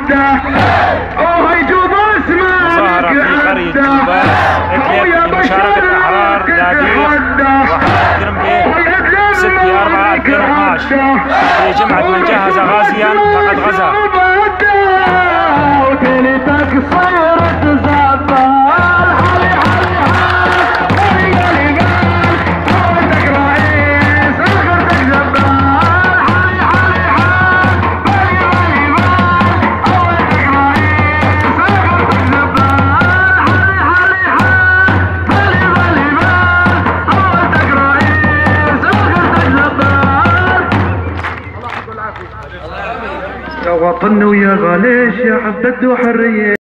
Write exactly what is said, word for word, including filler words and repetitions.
عدى وهي جوبا اسمك عدى ويا بشر ستة أربعة ألفين واثناعش في جمعة من جهز غازيا فقد غزا. وكلتك صيرت زبال علي علي علي علي قولتك رئيس اخرتك زبال علي علي علي علي قولتك رئيس اخرتك زبال علي علي علي علي قولتك رئيس اخرتك زبال. يا وطن ويا غاليش يا عبد وحرية.